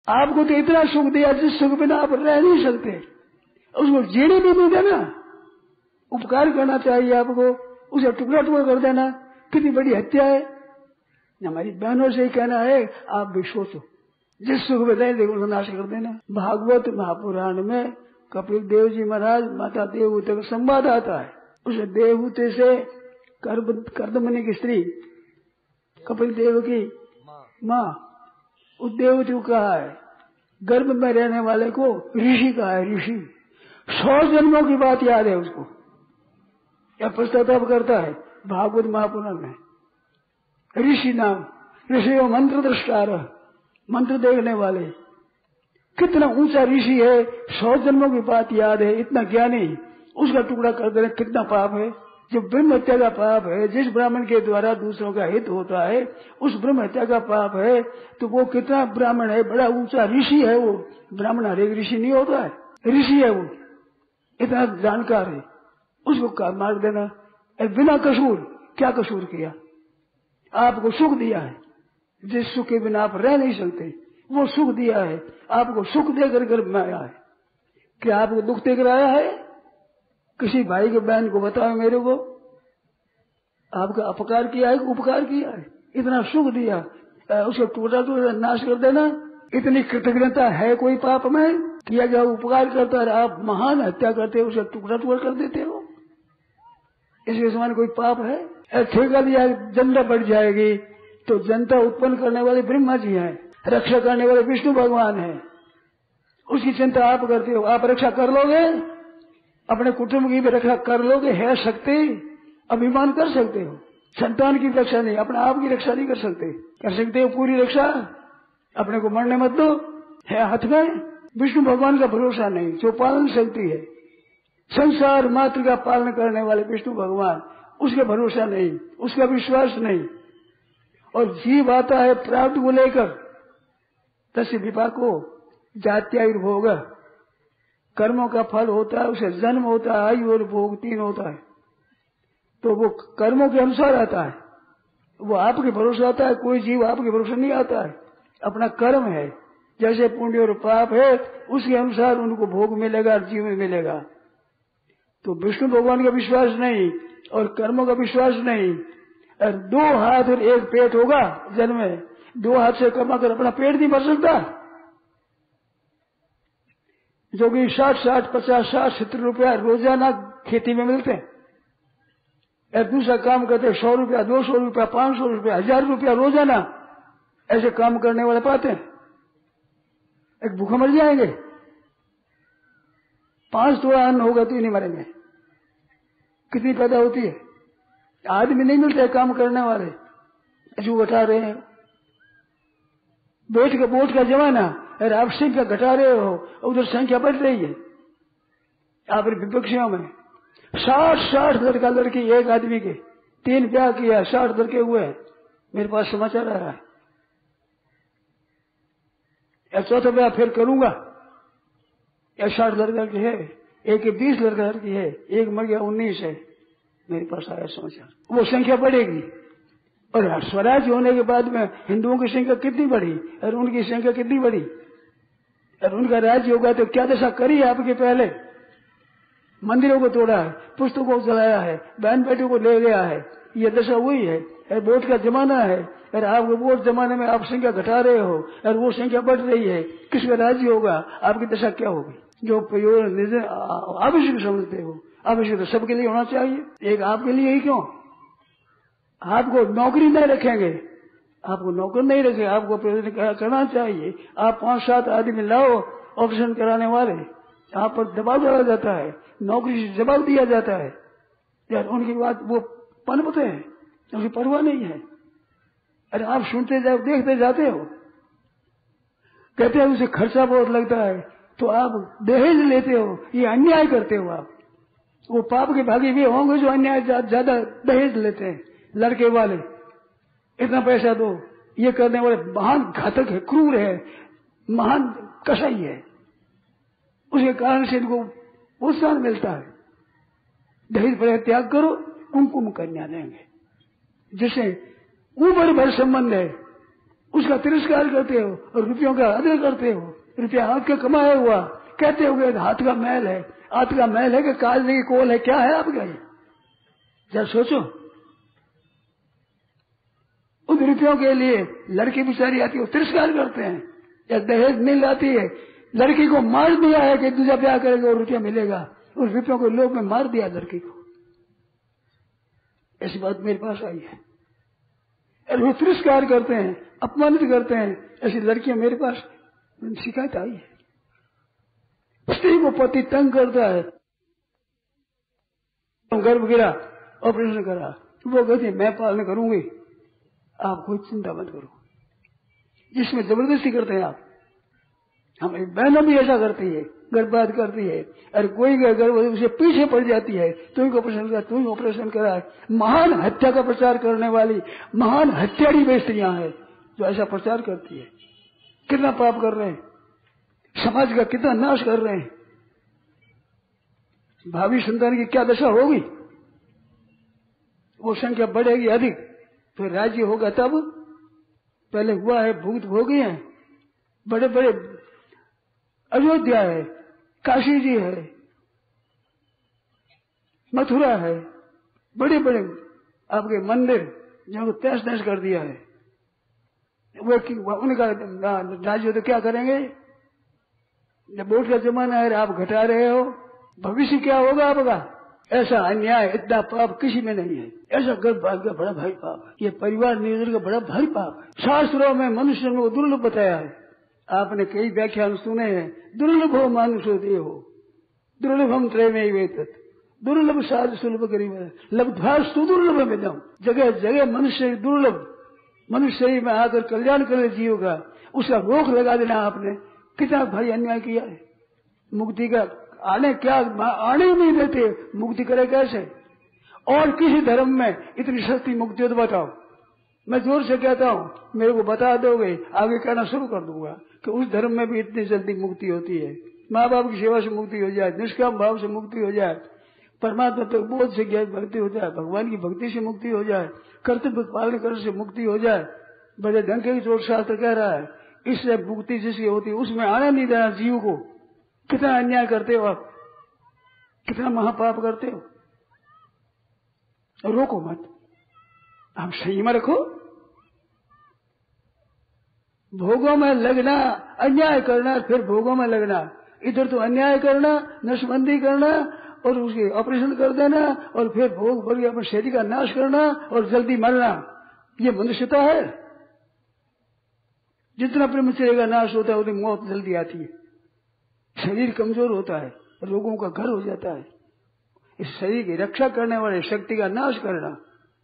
आपको तो इतना सुख दिया जिस सुख बिना आप रह नहीं सकते, उसको जीने भी नहीं देना। उपकार करना चाहिए आपको, उसे टुकड़ा टुकड़ा कर देना, कितनी बड़ी हत्या है। हमारी बहनों से ही कहना है, आप भी सोचो, जिस सुख में रहे उसको नाश कर देना। भागवत महापुराण में कपिल देव जी महाराज माता देवहूति का संवाद आता है। उस देवहूति से कर्दमनी की स्त्री कपिल देव की माँ उस देवहूति को कहा है, गर्भ में रहने वाले को ऋषि कहा है। ऋषि 100 जन्मों की बात याद है उसको, या पश्चाताप करता है भागवत महापुराण में। ऋषि नाम, ऋषि और मंत्र दृष्टार, मंत्र देखने वाले। कितना ऊंचा ऋषि है, 100 जन्मों की बात याद है, इतना ज्ञानी, उसका टुकड़ा कर देना कितना पाप है। जो ब्रह्म हत्या का पाप है, जिस ब्राह्मण के द्वारा दूसरों का हित होता है, उस ब्रह्म हत्या का पाप है। तो वो कितना ब्राह्मण है, बड़ा ऊंचा ऋषि है वो। ब्राह्मण हर एक ऋषि नहीं होता है, ऋषि है वो, इतना जानकार है, उसको मार देना बिना कसूर। क्या कसूर किया? आपको सुख दिया है, जिस सुख के बिना आप रह नहीं सकते, वो सुख दिया है। आपको सुख देकर गर्भ में आया है। क्या आपको दुख देकर आया है? किसी भाई के बहन को बताओ मेरे को, आपका अपकार किया है, उपकार किया है? इतना सुख दिया, उसको टूटा टूटा नाश कर देना। इतनी कृतज्ञता है कोई पाप में? किया गया उपकार करता है, आप महान हत्या करते हो, उसे टुकड़ा टुकड़ा कर देते हो। इसके समान कोई पाप है? ठेका दिया, जनता बढ़ जाएगी, तो जनता उत्पन्न करने वाले ब्रह्मा जी हैं, रक्षा करने वाले विष्णु भगवान हैं। उसकी चिंता आप करते हो। आप रक्षा कर लोगे? अपने कुटुंब की भी रक्षा कर लोगे? है शक्ति, अभिमान कर सकते हो। संतान की रक्षा नहीं, अपने आप की रक्षा नहीं कर सकते। कर सकते हो पूरी रक्षा? अपने को मरने मत दो, है हाथ में। विष्णु भगवान का भरोसा नहीं, जो पालन शक्ति है, संसार मात्र का पालन करने वाले विष्णु भगवान, उसका भरोसा नहीं, उसका विश्वास नहीं। और जीव आता है प्राप्त को लेकर, तस्य विपाको जात्यायुर्भोग, कर्मों का फल होता है, उसे जन्म होता है, आयु और भोग 3 होता है। तो वो कर्मों के अनुसार आता है, वो आपके भरोसा आता है। कोई जीव आपके भरोसा नहीं आता है, अपना कर्म है। जैसे पुण्य और पाप है, उसके अनुसार उनको भोग मिलेगा, जीवन मिलेगा। तो विष्णु भगवान का विश्वास नहीं और कर्मों का विश्वास नहीं। और 2 हाथ और 1 पेट होगा जन्म में, 2 हाथ से कमा कर अपना पेट नहीं भर सकता। जो कि 60, 50, 70 रुपया रोजाना खेती में मिलते हैं, या दूसरा काम करते 100 रुपया, 200 रुपया, 500 रुपया, 1000 रुपया रोजाना, ऐसे काम करने वाले पाते हैं। एक भूखा मर जाएंगे, 5 तोड़ा अन्न होगा तो ही नहीं मरेंगे। कितनी पैदा होती है? आदमी नहीं मिलते काम करने वाले, जो घटा रहे हैं। वोट का जमाना, अरे आप संख्या घटा रहे हो, उधर संख्या बढ़ रही है। आप विपक्षियों में 60 लड़का लड़की एक आदमी के 3 ब्याह किया, 60 लड़के हुए। मेरे पास समाचार आ रहा है। या चौथा ब्याह फिर करूंगा, या 60 लड़का की है, एक 20 लड़का लड़की है, एक मर गया 19 है। मेरे पास आया समाचार, वो संख्या बढ़ेगी। और स्वराज होने के बाद में हिंदुओं की संख्या कितनी बढ़ी और उनकी संख्या कितनी बढ़ी, और उनका राज्य होगा तो क्या दशा करी है आपके? पहले मंदिरों को तोड़ा है, पुस्तकों को जलाया है, बहन बेटियों को ले गया है, ये दशा हुई है। वोट का जमाना है, और आप वोट जमाने में आप संख्या घटा रहे हो और वो संख्या बढ़ रही है। किसका राज्य होगा? आपकी दशा क्या होगी? जो आवश्यक समझते हो, आवश्यक तो सबके लिए होना चाहिए, एक आपके लिए ही क्यों? आपको नौकरी नहीं रखेंगे, आपको नौकर नहीं रखेंगे, आपको करना चाहिए। आप 5-7 आदमी लाओ ऑपरेशन कराने वाले, आप पर दबाव डाला जाता है, नौकरी से जवाब दिया जाता है, यार उनकी बात वो पनपते हैं, उनकी परवाह नहीं है। अरे आप सुनते जाओ, देखते जाते हो, कहते हैं उसे खर्चा बहुत लगता है, तो आप दहेज लेते हो, ये अन्याय करते हो आप। वो पाप के भागी भी होंगे जो अन्याय ज्यादा दहेज लेते हैं, लड़के वाले इतना पैसा दो, ये करने वाले महान घातक है, क्रूर है, महान कसाई है। उसके कारण से इनको प्रोत्साहन मिलता है, दहेज पर त्याग करो, कुमकुम कन्या देंगे, जिससे ऊपर भर संबंध है, उसका तिरस्कार करते हो और रुपयों का आदर करते हो। रुपया हाथ का कमाया हुआ कहते हो कि हाथ का मैल है। हाथ का मैल है कि काजले की कोल है, क्या है आपका ये? जरा सोचो। उन रुपयों के लिए लड़की बेचारी आती है, तिरस्कार करते हैं। या दहेज मिल आती है, लड़की को मार दिया है कि दूसरा ब्याह करेगा और रुपया मिलेगा, उस रुपयों को लोग में मार दिया लड़की को। ऐसी बात मेरे पास आई है। और वो तिरस्कार करते हैं, अपमानित करते हैं। ऐसी लड़कियां मेरे पास शिकायत आई है। स्त्री को पति तंग करता है, गर्भ गिरा, ऑपरेशन करा, वो कहती है मैं पालन करूंगी, आप कोई चिंता मत करो। जिसमें जबरदस्ती करते हैं आप। हमारी बहनों भी ऐसा करती है, गर्भपात करती है। और कोई गर्भ उसे पीछे पड़ जाती है, तू ही ऑपरेशन करा, तू ही ऑपरेशन करा। महान हत्या का प्रचार करने वाली महान हत्यारी वे स्त्रियां हैं जो ऐसा प्रचार करती है। कितना पाप कर रहे हैं, समाज का कितना नाश कर रहे हैं। भावी संतान की क्या दशा होगी? वो संख्या बढ़ेगी अधिक, फिर राज्य होगा तब। पहले हुआ है, भुगत भोगी है। बड़े बड़े अयोध्या है, काशी जी है, मथुरा है, बड़े बड़े आपके मंदिर जो तहस नहस कर दिया है। वो उनका राज्य तो क्या करेंगे? जब वोट का जमाना है, आप घटा रहे हो, भविष्य क्या होगा आपका? ऐसा अन्याय, इतना पाप किसी में नहीं है। ऐसा गर्भपात का बड़ा भारी पाप है। ये परिवार नियोजन का बड़ा भारी पाप है। शास्त्रों में मनुष्य को दुर्लभ बताया है। आपने कई व्याख्यान सुने हैं। दुर्लभो मानुषो देहो दुर्लभम त्रयमेव एतत् दुर्लभ साध सुलभ गरीब लब्ध्वा सुदुर्लभ मिदम्। जगह जगह मनुष्य दुर्लभ, मनुष्य में आकर कल्याण करे जीव का, उसका रोक लगा देना आपने कितना भारी अन्याय किया है। मुक्ति का आने नहीं देते, मुक्ति करे कैसे? और किसी धर्म में इतनी सस्ती मुक्ति हो तो बताओ। मैं जोर से कहता हूँ, मेरे को बता दोगे, आगे कहना शुरू कर दूंगा कि उस धर्म में भी इतनी जल्दी मुक्ति होती है। माँ बाप की सेवा से मुक्ति हो जाए, निष्काम भाव से मुक्ति हो जाए, परमात्मा तक बोध से ज्ञान भक्ति हो जाए, भगवान की भक्ति से मुक्ति हो जाए, कर्तव्य पालन करने से मुक्ति हो जाए। बड़े डंके की चोट शास्त्र कह रहा है, इससे मुक्ति जिसकी होती है उसमें आने नहीं देना जीव को। कितना अन्याय करते हो आप, कितना महापाप करते हो। रोको मत, हम सही में रखो। भोगों में लगना, अन्याय करना, फिर भोगों में लगना। इधर तो अन्याय करना, नशबंदी करना और उसके ऑपरेशन कर देना और फिर भोग भर अपने शरीर का नाश करना और जल्दी मरना। ये मनुष्यता है। जितना प्रेम चलेगा नाश होता है उतनी मौत जल्दी आती है। शरीर कमजोर होता है, रोगों का घर हो जाता है। इस शरीर की रक्षा करने वाले शक्ति का नाश करना,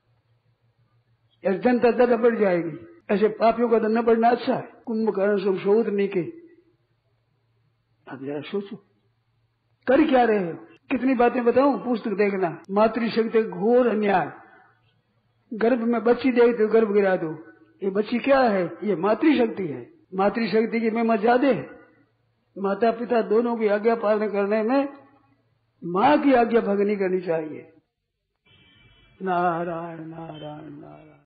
जनता ज्यादा बढ़ जाएगी। ऐसे पापियों का दंड बढ़ना अच्छा है। कुंभकर्ण संशोध नहीं के। अब जरा सोचो, कर क्या रहे हो? कितनी बातें बताऊं, पुस्तक देखना। मातृशक्ति घोर अन्याय। गर्भ में बच्ची देखते हो, गर्भ गिरा दो। ये बच्ची क्या है? ये मातृशक्ति है। मातृशक्ति की महिमा ज्यादा है। माता पिता दोनों की आज्ञा पालन करने में माँ की आज्ञा भंग नहीं करनी चाहिए। नारायण नारायण नारायण।